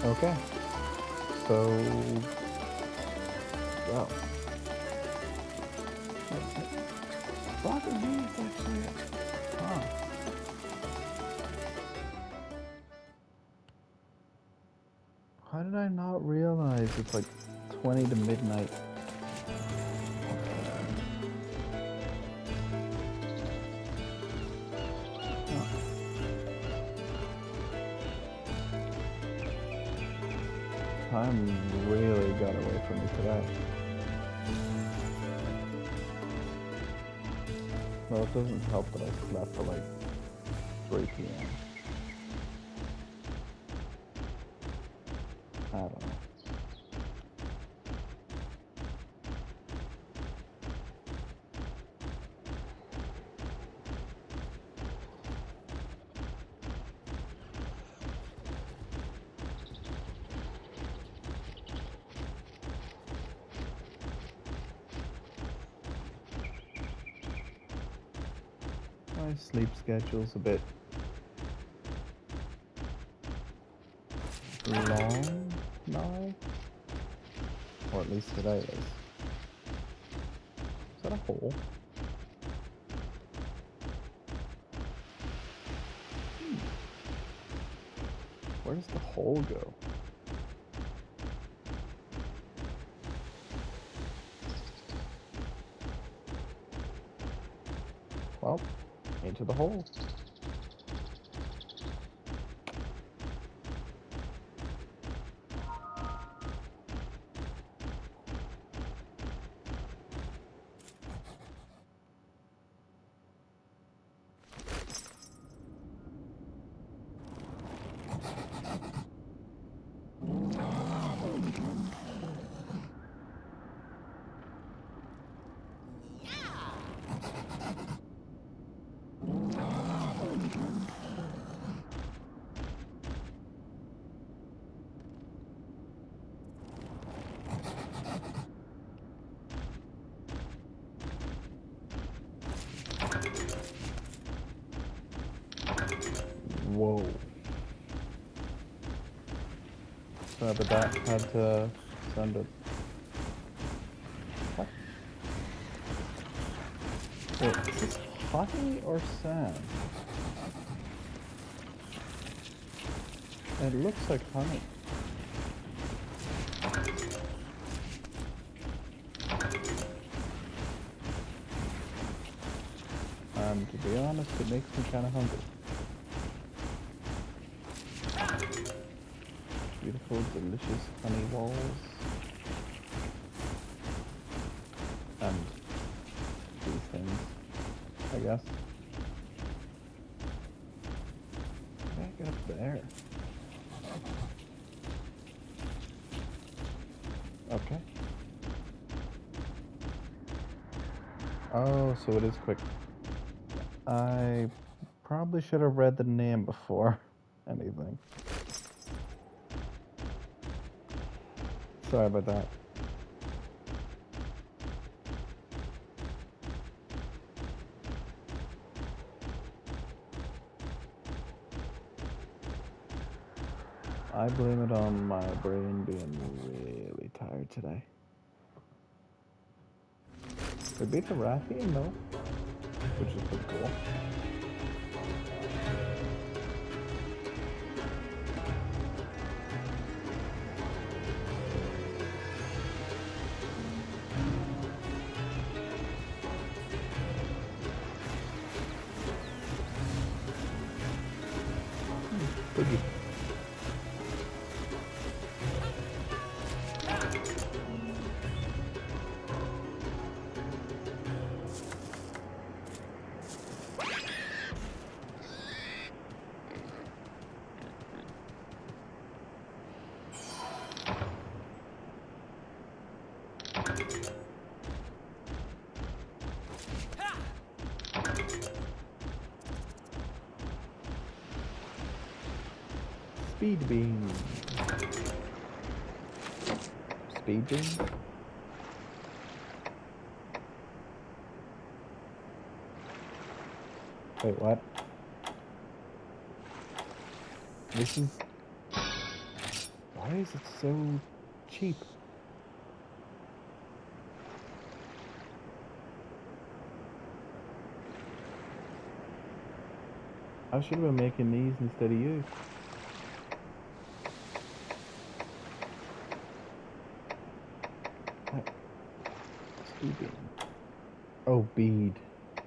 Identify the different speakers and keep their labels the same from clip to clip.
Speaker 1: Okay. So, well, soccer games actually. Huh. How did I not realize it's like 20 to midnight? Huh. Time really got away from me today. Well, it doesn't help that I slept till like 3 p.m. I don't know. My sleep schedule's a bit long now, or at least today is. Is that a hole? Where does the hole go? Well, into the hole. Whoa. Sorry, but that had to send it. What? Wait, is this honey or sand? It looks like honey. And to be honest, it makes me kind of hungry. Beautiful, delicious honey balls. And these things, I guess. Back up there. Okay. Oh, so it is quick. I probably should have read the name before anything. Sorry about that. I blame it on my brain being really tired today. We beat the Rathian, though, which is pretty cool. Boogie. Speed beam. Speed beam? Wait, what? This is... Why is it so cheap? I should have been making these instead of you. Bead. Oh, bead.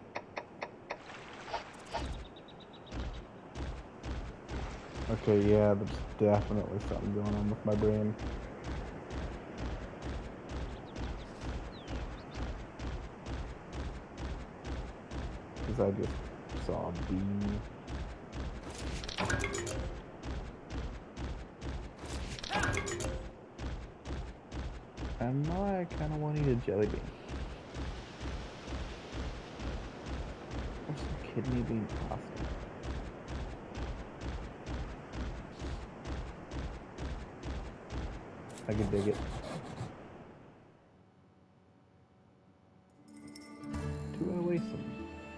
Speaker 1: Okay, yeah, there's definitely something going on with my brain. Because I just saw a bead. And now I kind of want to eat a jelly bean. Or some kidney bean pasta. I can dig it. Do I waste them?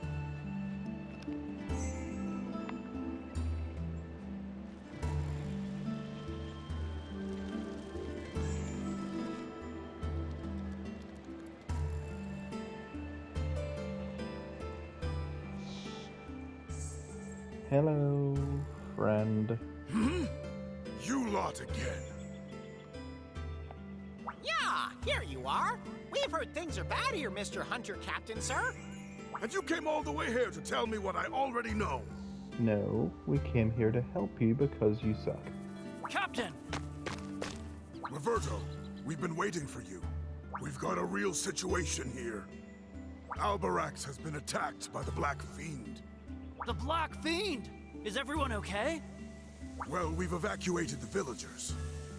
Speaker 1: Hello, friend.
Speaker 2: You lot again.
Speaker 3: Yeah, here you are. We've heard things are bad here, Mr. Hunter Captain, sir.
Speaker 2: And you came all the way here to tell me what I already know.
Speaker 1: No, we came here to help you because you suck.
Speaker 4: Captain!
Speaker 2: Roberto, we've been waiting for you. We've got a real situation here. Albarax has been attacked by the Black Fiend.
Speaker 4: The Black Fiend! Is everyone okay?
Speaker 2: Well, we've evacuated the villagers.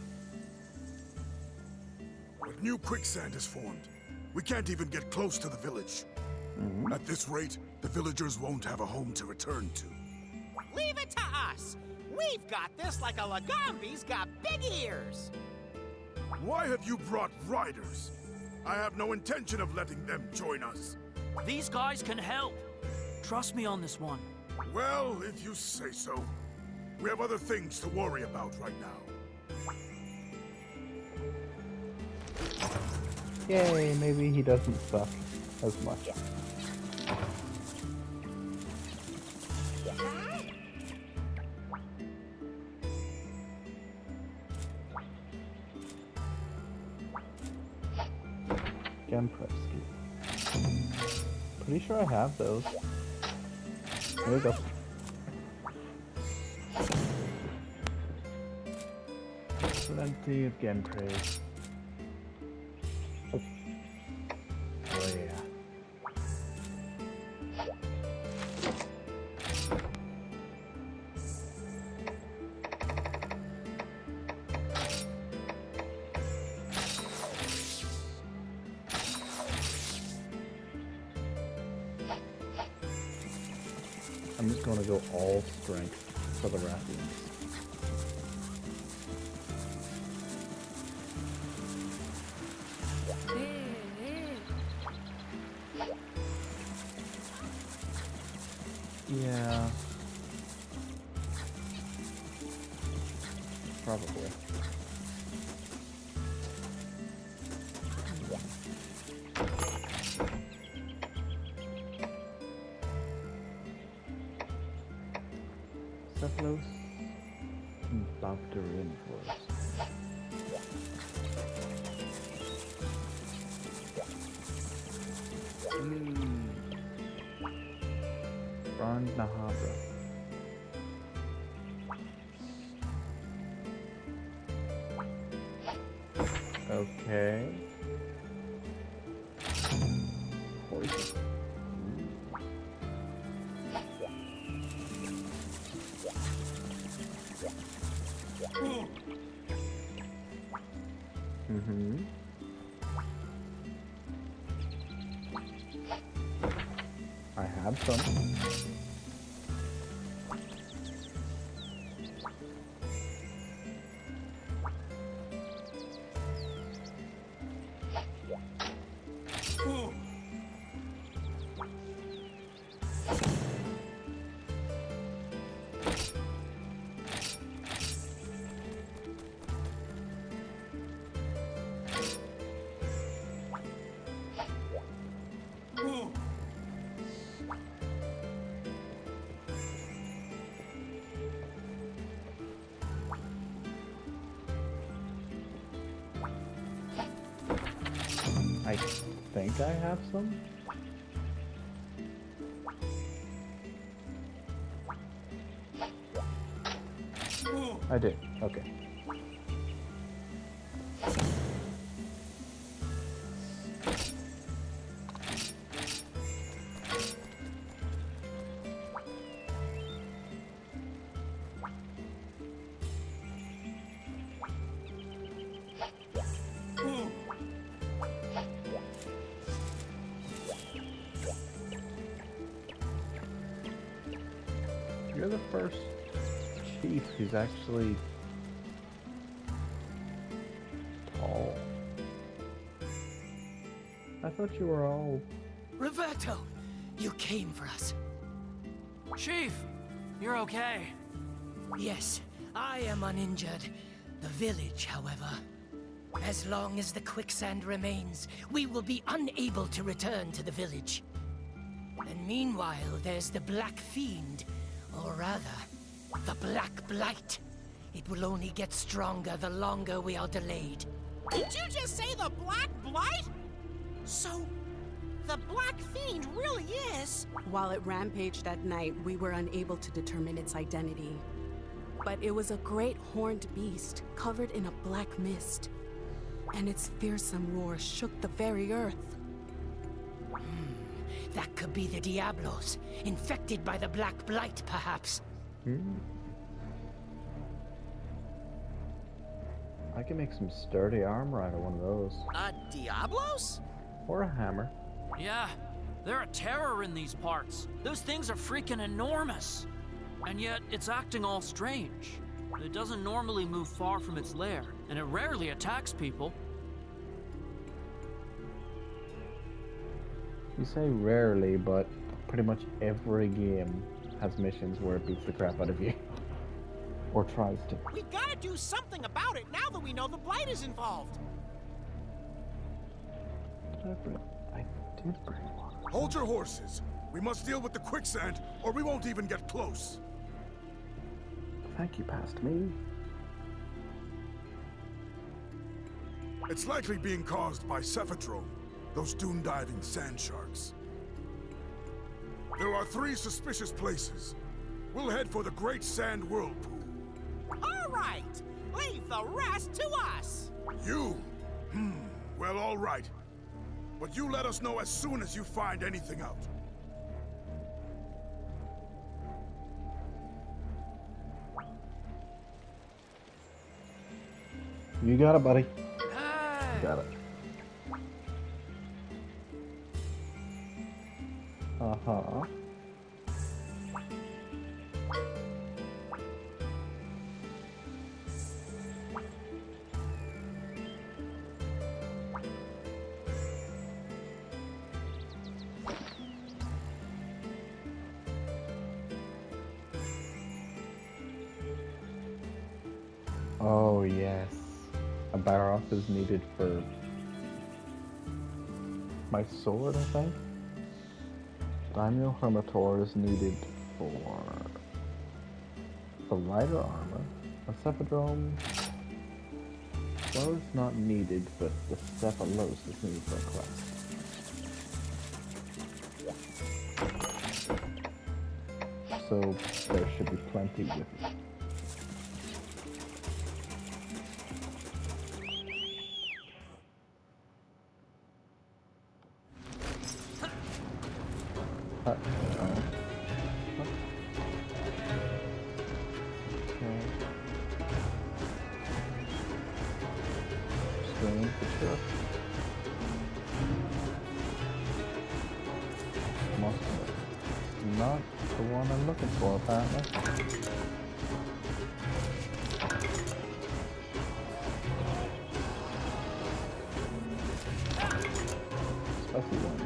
Speaker 2: But new quicksand is formed. We can't even get close to the village. At this rate, the villagers won't have a home to return to.
Speaker 3: Leave it to us. We've got this like a Lagambi's got big ears.
Speaker 2: Why have you brought riders? I have no intention of letting them join us.
Speaker 4: These guys can help. Trust me on this one.
Speaker 2: Well, if you say so. We have other things to worry about right now.
Speaker 1: Yay, maybe he doesn't suck as much. Gemprevsky. Pretty sure I have those. There we go. Plenty of Genprez. Oh yeah. I'm just gonna go all strength for the Rathians. Yeah. Probably. Cephalos Bacterian Forest. Barn Nahabra. Okay. Poison. Mm-hmm. I have some. think I have some. I did. Okay. You're the first chief who's actually tall. I thought you were all...
Speaker 5: Roberto, you came for us.
Speaker 4: Chief, you're okay.
Speaker 5: Yes, I am uninjured. The village, however. As long as the quicksand remains, we will be unable to return to the village. And meanwhile, there's the Black Fiend. Or rather, the Black Blight. It will only get stronger the longer we are delayed.
Speaker 3: Did you just say the Black Blight? So, the Black Fiend really is...
Speaker 6: While it rampaged at night, we were unable to determine its identity. But it was a great horned beast, covered in a black mist. And its fearsome roar shook the very earth.
Speaker 5: That could be the Diablos, infected by the Black Blight, perhaps.
Speaker 1: I can make some sturdy armor out of one of those.
Speaker 3: Diablos?
Speaker 1: Or a hammer.
Speaker 4: Yeah, they're a terror in these parts. Those things are freaking enormous. And yet, it's acting all strange. It doesn't normally move far from its lair, and it rarely attacks people.
Speaker 1: You say rarely, but pretty much every game has missions where it beats the crap out of you. Or tries to.
Speaker 3: We gotta do something about it now that we know the Blight is involved.
Speaker 1: I did bring one.
Speaker 2: Hold your horses. We must deal with the quicksand, or we won't even get close.
Speaker 1: Thank you, past me.
Speaker 2: It's likely being caused by Cephadrome, those dune-diving sand sharks. There are 3 suspicious places. We'll head for the Great Sand Whirlpool.
Speaker 3: All right, leave the rest to us.
Speaker 2: You? Well, all right. But you let us know as soon as you find anything out.
Speaker 1: You got it, buddy.
Speaker 4: Hey!
Speaker 1: Got it. Uh-huh. Oh, yes. A Baroth is needed for my sword, I think. Daimyo Hermitor is needed for the lighter armor. A Cephadrome, well, it's not needed, but the Cephalos is needed for a class. So there should be plenty with it. Not the one I'm looking for, apparently. Spicy one.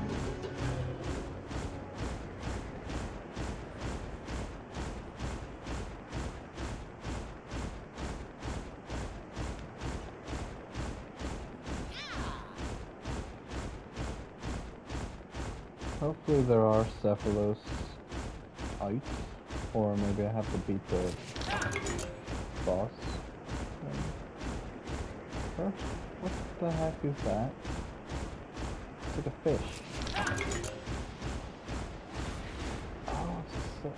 Speaker 1: Hopefully there are Cephalos ice, or maybe I have to beat the boss. First, what the heck is that? looks like a fish. Oh, it's a set.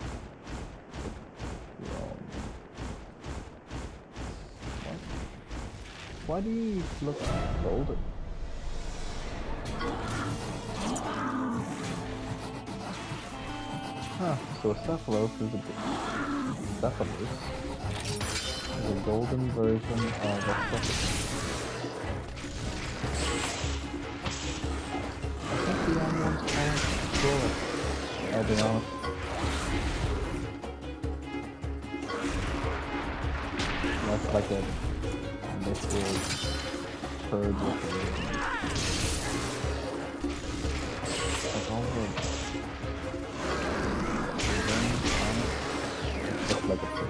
Speaker 1: Why do you look golden? Huh, so a Cephalos is a golden version of a Cephalus. I think the only one's called Taurus, I'll be honest. That's like a mystical purge with like all the looks like a purge.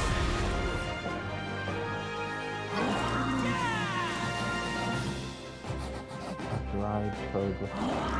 Speaker 1: A dried purge with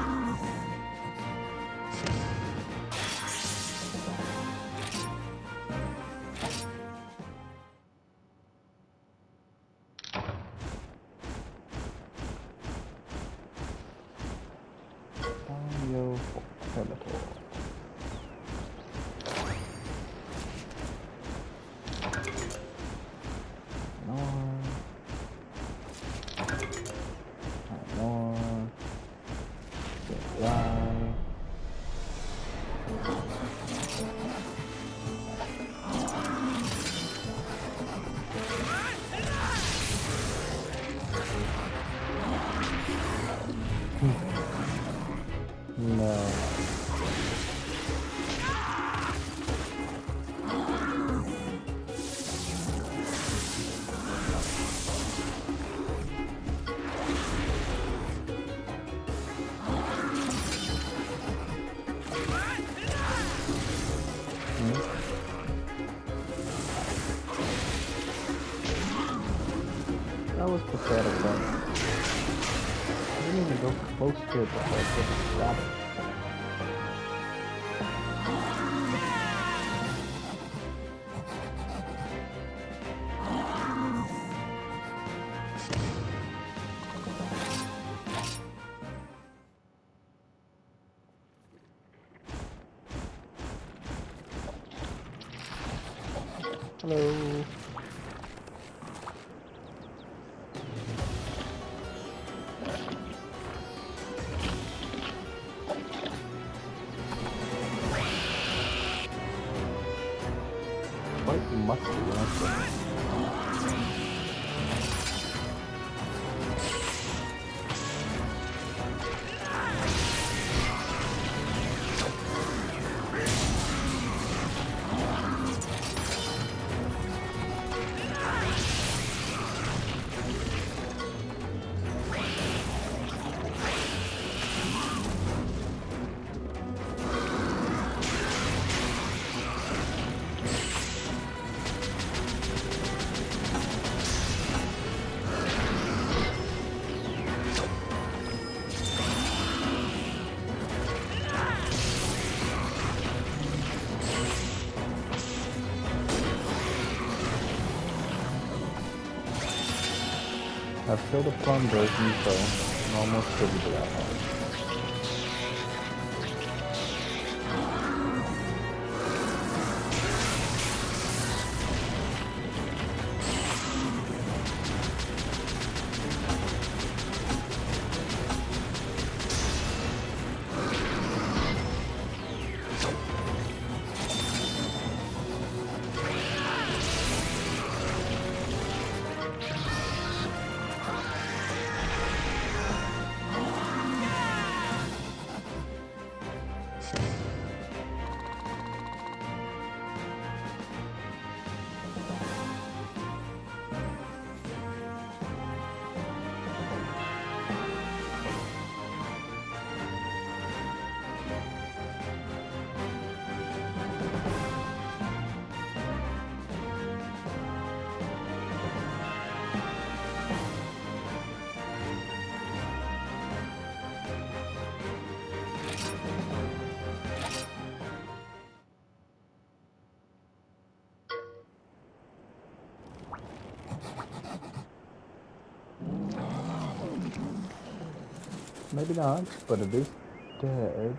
Speaker 1: That was pathetic, though. I didn't even go close to it before I couldn't grab it. Hello. Quite musty, honestly. I've killed a plum version, so I'm almost ready to that one. Maybe not, but it is dead.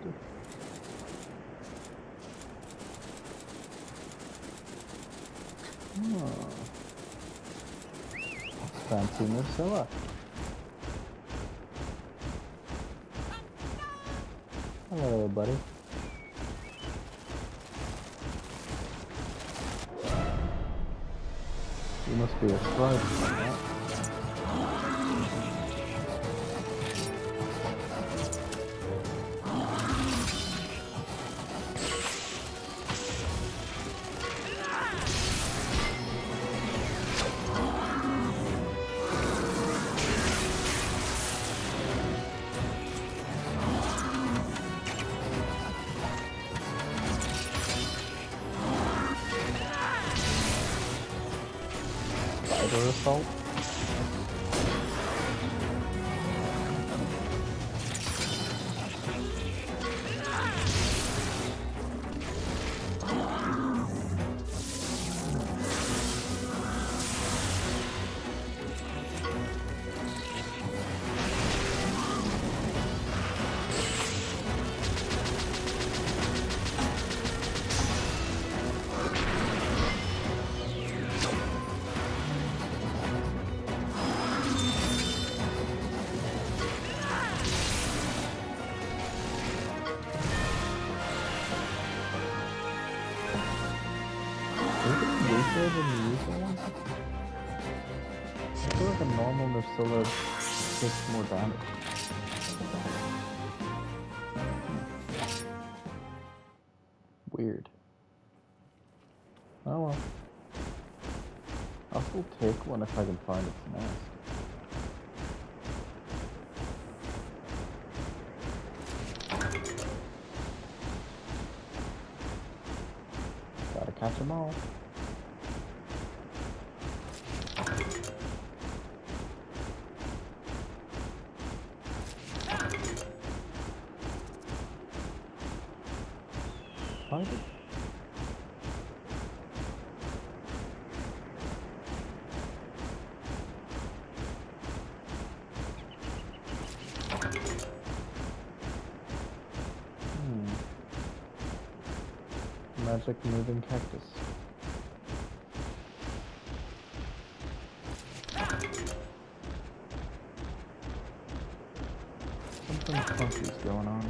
Speaker 1: Oh. Fancy Marcella. Hello, buddy. You must be a scribe from that. Spider assault? Than the usual one? I feel like a normal Marcella takes more damage. Weird. Oh well. I'll still take one if I can find its nest. Gotta catch them all. Find it. Magic moving cactus. Something funky's going on.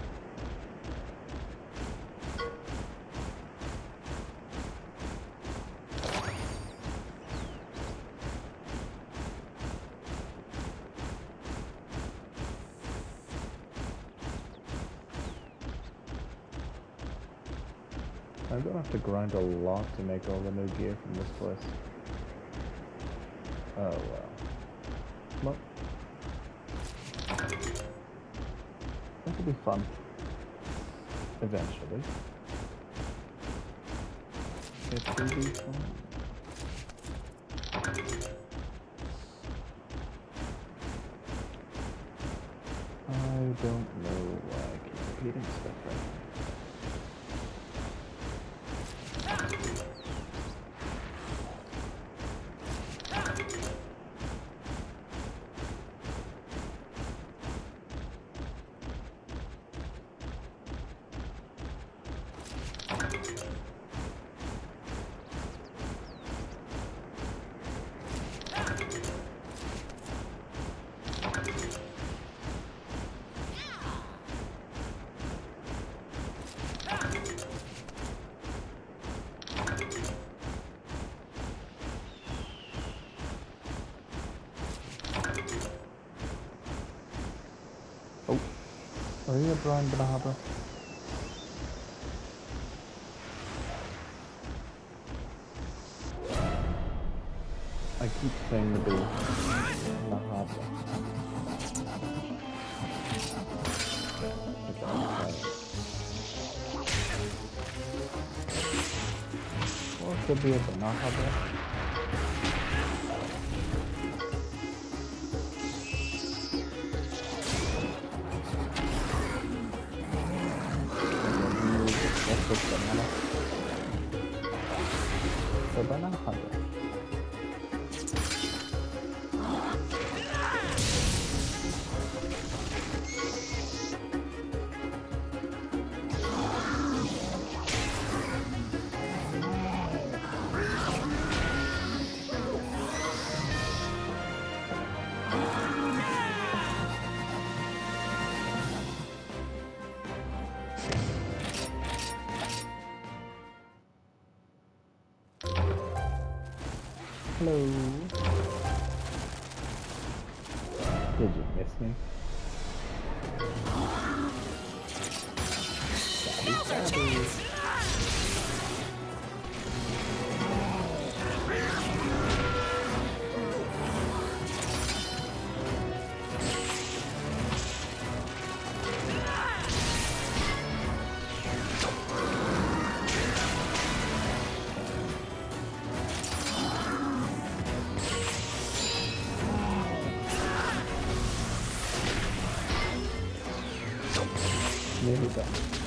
Speaker 1: I'm gonna have to grind a lot to make all the new gear from this place. Oh well. Well, that could be fun. Eventually. It will be fun. I don't know why I keep repeating stuff right now. Oh, are you a Brian Benahaba? I keep saying the B. Benahaba. Or it could be a Benahaba. Banana. The banana hunter. Hello. Did you miss me?
Speaker 3: Now's our chance!
Speaker 1: Nearly done.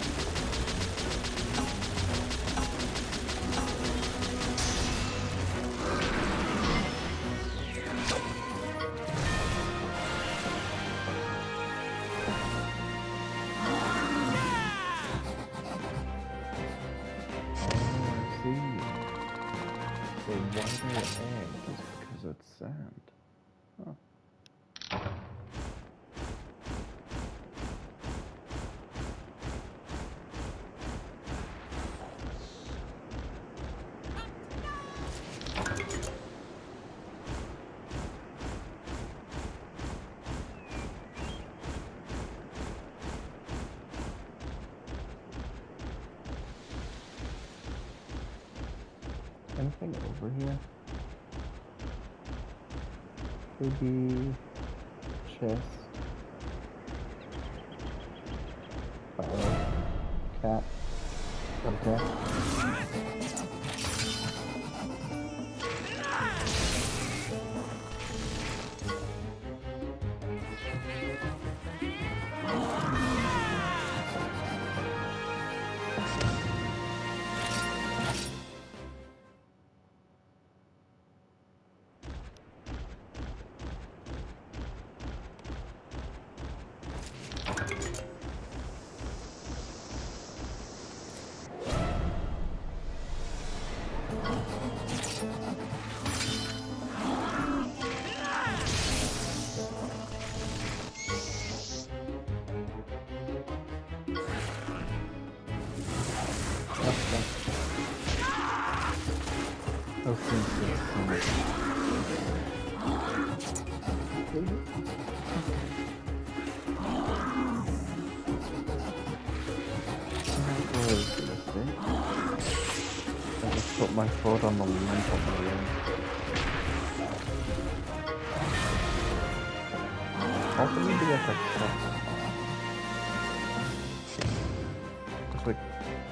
Speaker 1: The wider edge is because it's sand. Huh. Anything over here? Maybe chest. Uh-oh. Cat. Okay. Those things feel so much. I just put my foot on the limp of my leg. Also need to get that stuff. It's like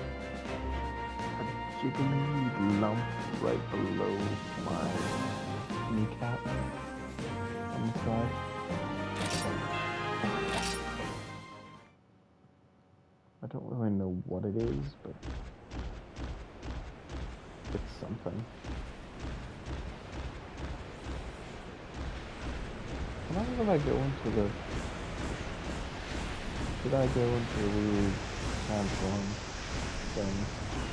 Speaker 1: a jiggly lump right below my kneecap on the side. I don't really know what it is, but it's something. Whenever I go into the... Should I go into the weird transform thing?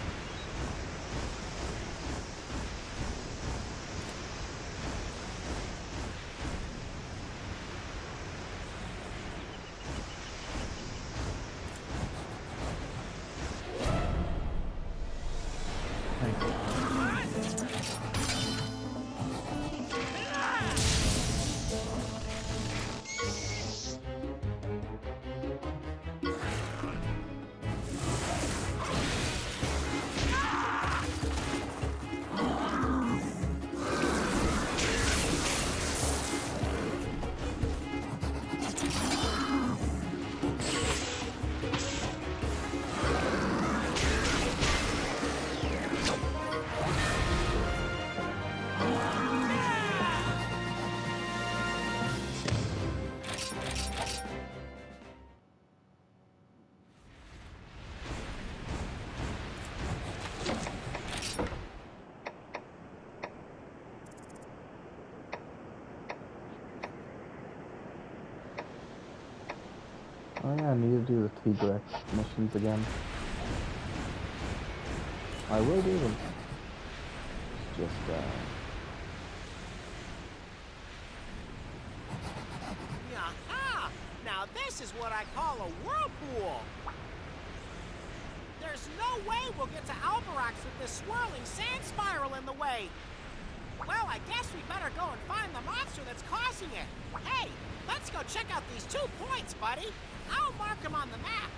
Speaker 1: Oh yeah, I need to do the T-Rex missions again. I will do them. It's just,
Speaker 3: Aha! Now this is what I call a whirlpool. There's no way we'll get to Alberax with this swirling sand spiral in the way. Well, I guess we better go and find the monster that's causing it. Hey, let's go check out these 2 points, buddy. I'll mark them on the map.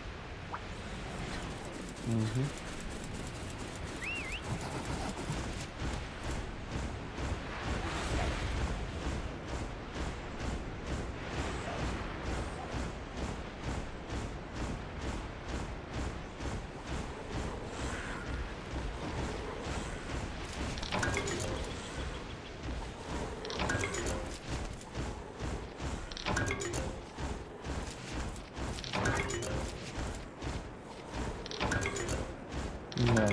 Speaker 1: No.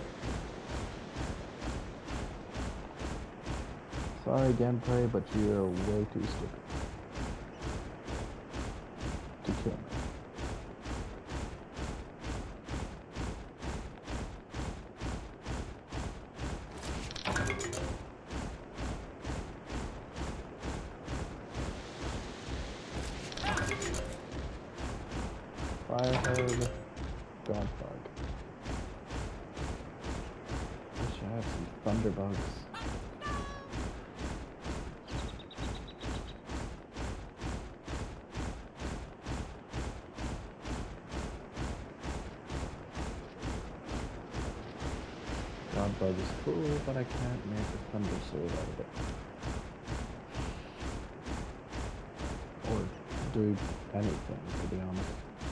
Speaker 1: Sorry, gameplay, but you're way too stupid to kill me. Fireherd, God bug. Wish I had some thunderbugs. God bug is cool, but I can't make a thunder sword out of it. Or do anything, to be honest.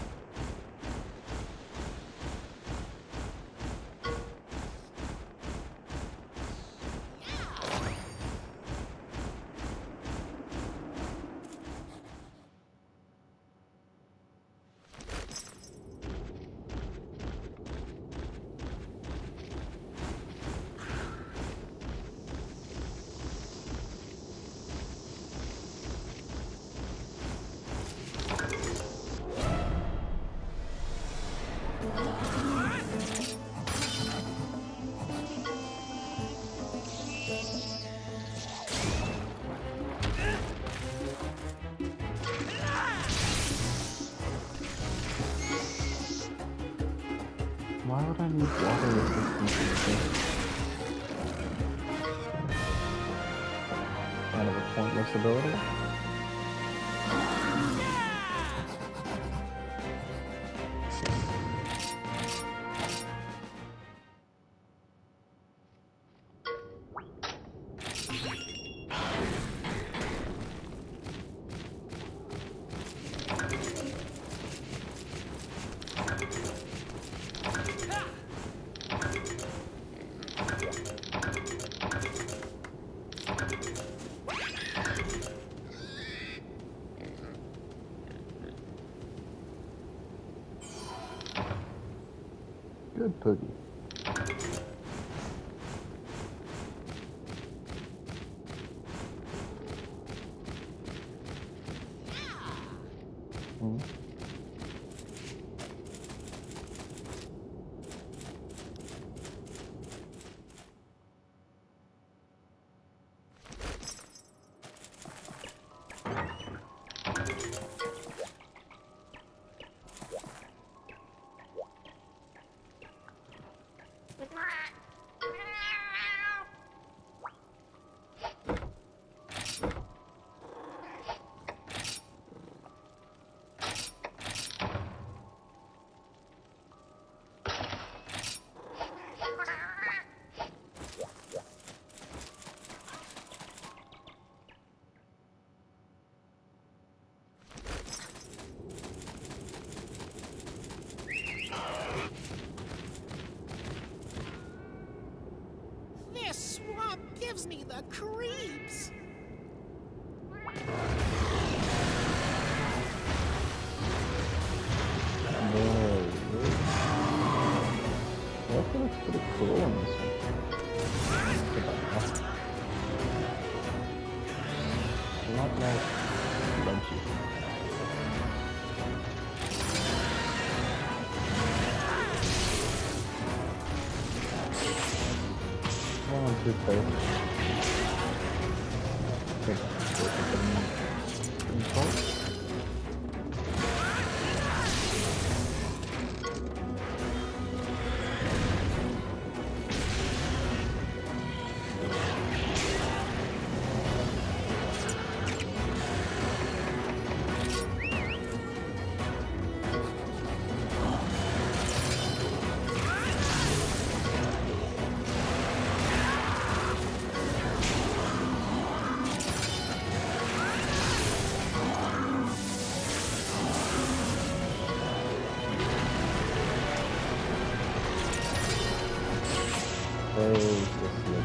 Speaker 1: Why would I need water resistance in this? Kind of a pointless ability. Good Poogie.
Speaker 3: This swamp gives me the creeps.
Speaker 1: That looks pretty cool on this one. A lot more lunchy. Come on, toothpaste.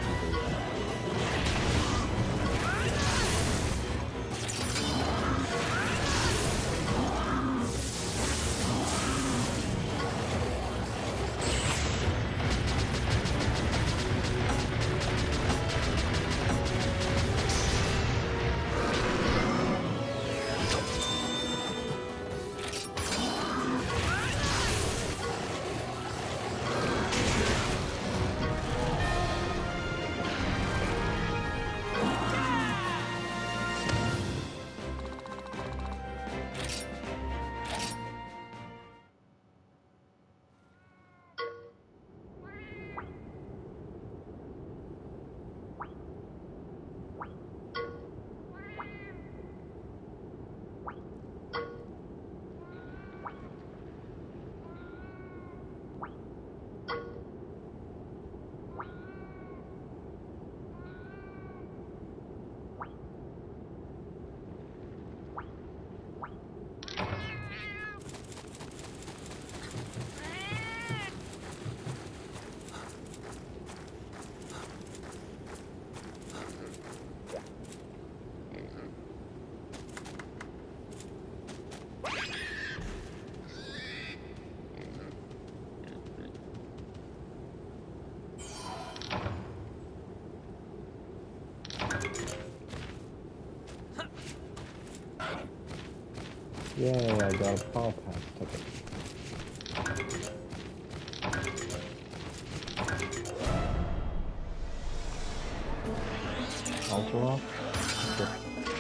Speaker 1: Yay, I got a Paw Pass ticket. Alter off? Okay.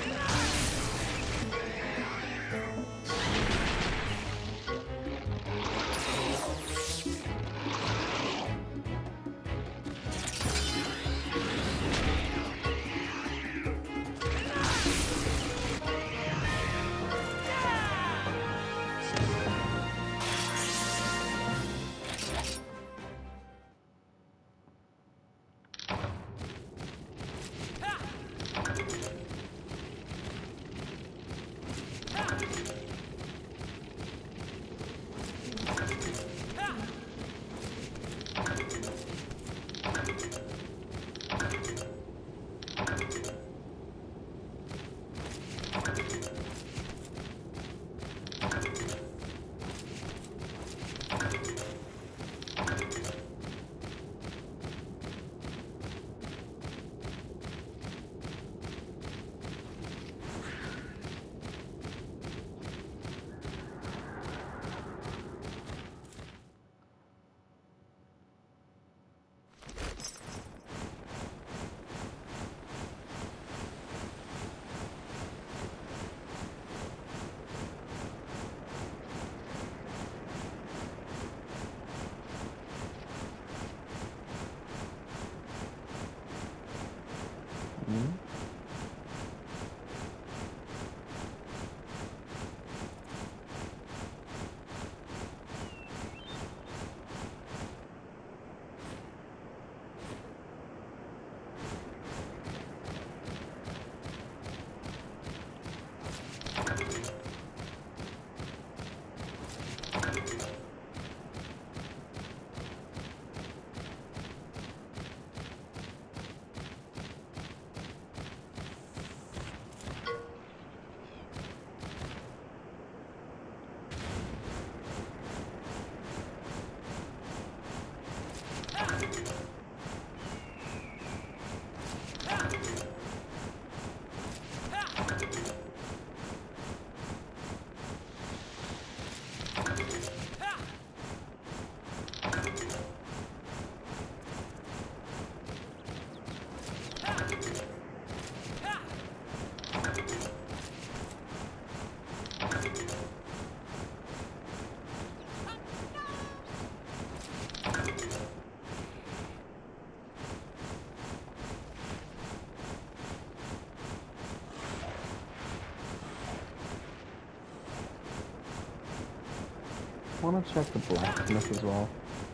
Speaker 1: I want to check the blacksmith as well.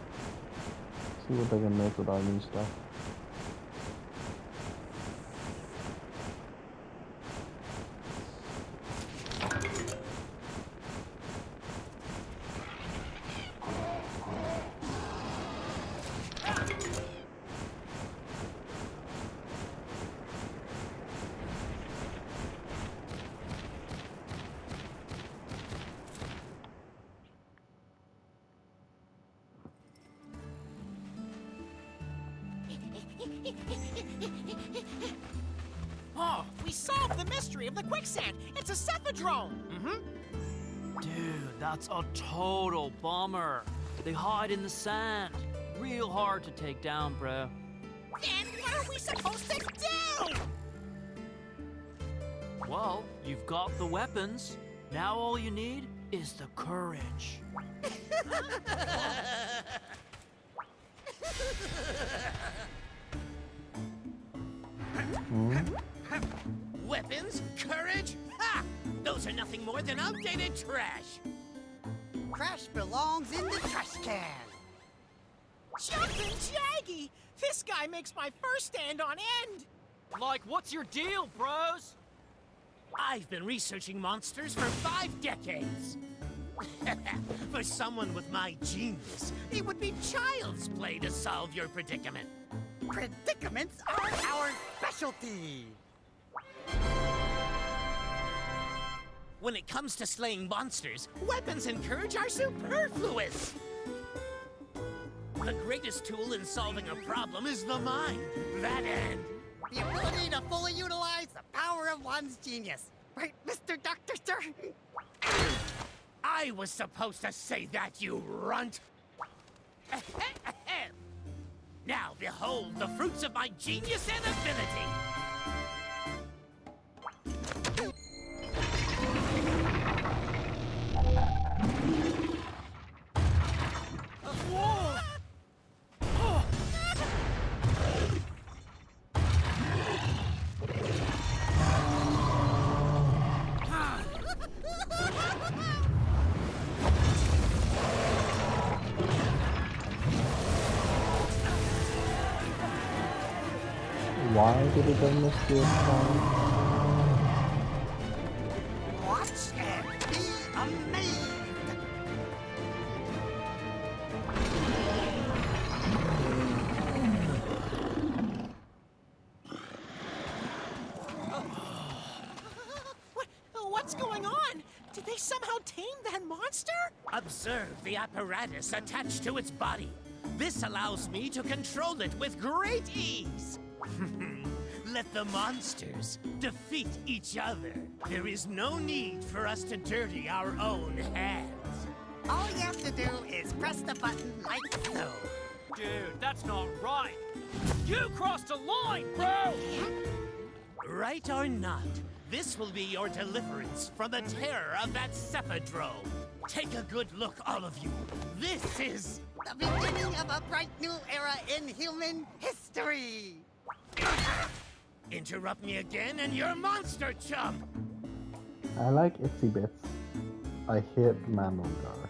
Speaker 1: See what they can make with our new stuff.
Speaker 3: Oh, we solved the mystery of the quicksand. It's a cephadrome.
Speaker 4: Dude, that's a total bummer. They hide in the sand. Real hard to take down, bro.
Speaker 3: Then what are we supposed to do?
Speaker 4: Well, you've got the weapons. Now all you need is the courage.
Speaker 3: Weapons? Courage? Ha! Those are nothing more than outdated trash.
Speaker 7: Trash belongs in the trash can.
Speaker 3: Jumpin' Jaggy! This guy makes my first stand on end.
Speaker 4: Like, what's your deal, bros?
Speaker 3: I've been researching monsters for 5 decades. For someone with my genius, it would be child's play to solve your predicament.
Speaker 7: Predicaments are our specialty.
Speaker 3: When it comes to slaying monsters, weapons and courage are superfluous. The greatest tool in solving a problem is the mind. That end.
Speaker 7: The ability to fully utilize the power of one's genius. Right, Mr. Dr. Sir?
Speaker 3: I was supposed to say that, you runt. Now behold the fruits of my genius and ability. Whoa!
Speaker 1: Why did it done this time?
Speaker 7: Watch and be amazed.
Speaker 3: What's going on? Did they somehow tame that monster? Observe the apparatus attached to its body. This allows me to control it with great ease. Let the monsters defeat each other. There is no need for us to dirty our own hands.
Speaker 7: All you have to do is press the button like so.
Speaker 4: Dude, that's not right. You crossed a line, bro!
Speaker 3: Right or not, this will be your deliverance from the terror of that cephadrome. Take a good look, all of you. This is
Speaker 7: the beginning of a bright new era in human history.
Speaker 3: Interrupt me again and you're monster chump!
Speaker 1: I like Itsy Bits. I hate Manongar.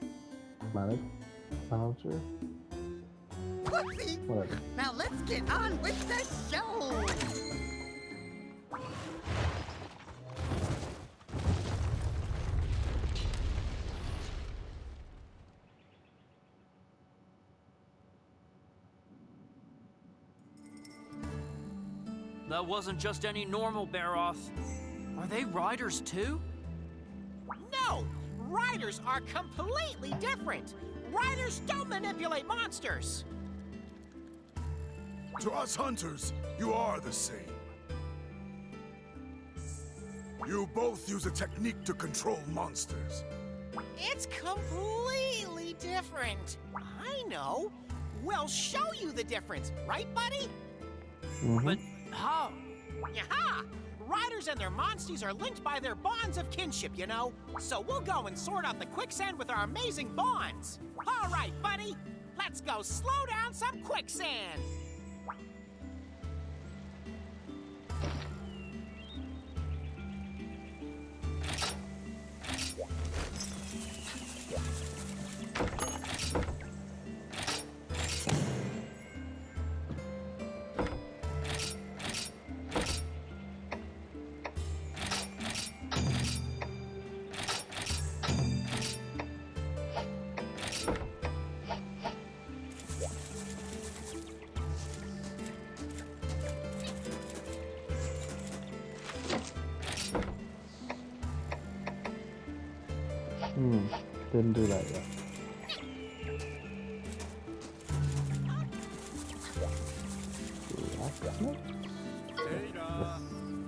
Speaker 1: Manager?
Speaker 7: Whoopsie!
Speaker 1: Whatever.
Speaker 7: Now let's get on with the show!
Speaker 4: That wasn't just any normal Baroth. Are they riders too?
Speaker 3: No! Riders are completely different! Riders don't manipulate monsters!
Speaker 2: To us hunters, you are the same. You both use a technique to control monsters.
Speaker 3: It's completely different. I know. We'll show you the difference, right, buddy?
Speaker 4: But how?
Speaker 3: Yaha! Riders and their monsties are linked by their bonds of kinship, you know? So we'll go and sort out the quicksand with our amazing bonds. All right, buddy. Let's go slow down some quicksand.
Speaker 1: Didn't do that yet. isn't it? Yes.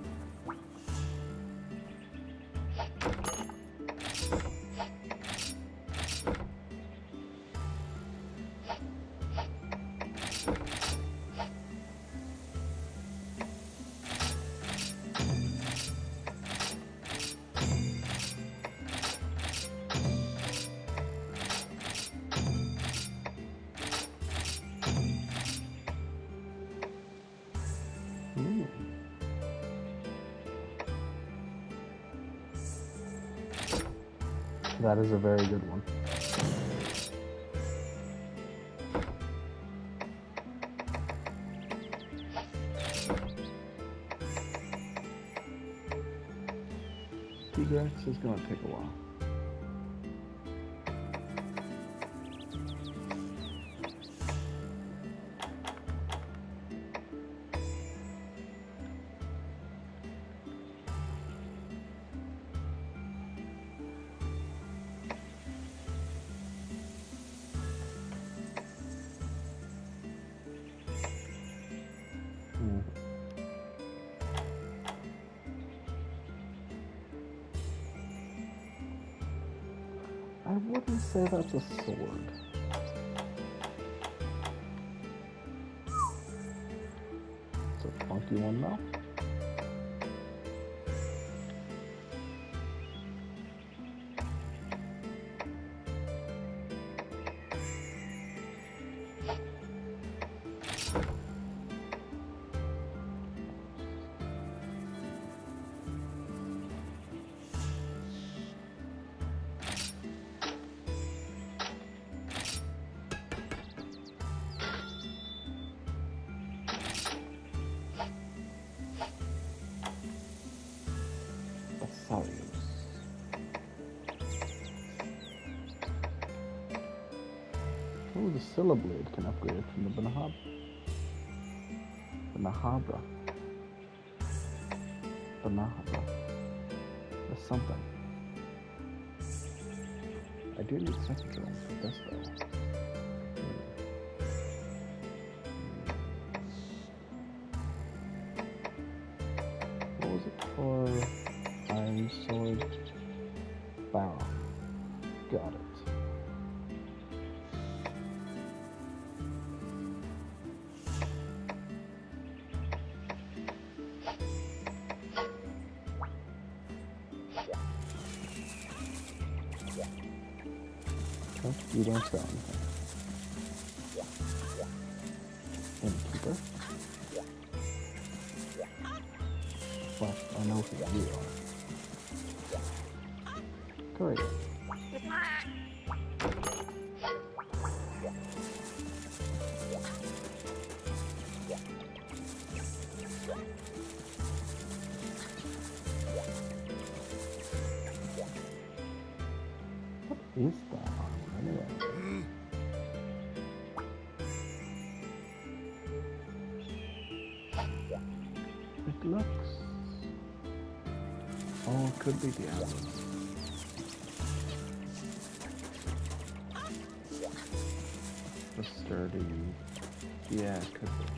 Speaker 1: Ooh. That is a very good one. Tigrex is going to take a while. I wouldn't say that's a sword. It's a funky one though. Oh, the Scyllablade can upgrade from the Banahabra. That's something. I do need second drone for this though. What was it for? Iron Sword Barrel. Got it. You don't sell anything. Innkeeper. Well, I know who you are. Great. What is that armor anyway? It looks... Oh, it could be the armor. The sturdy... Yeah, it could be.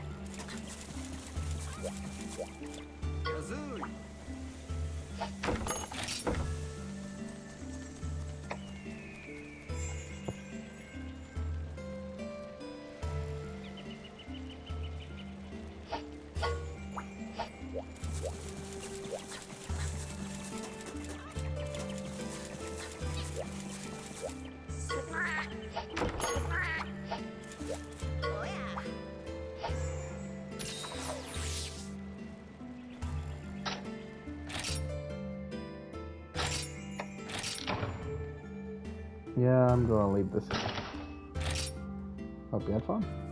Speaker 1: Yeah, I'm gonna leave this here. Hope you had fun.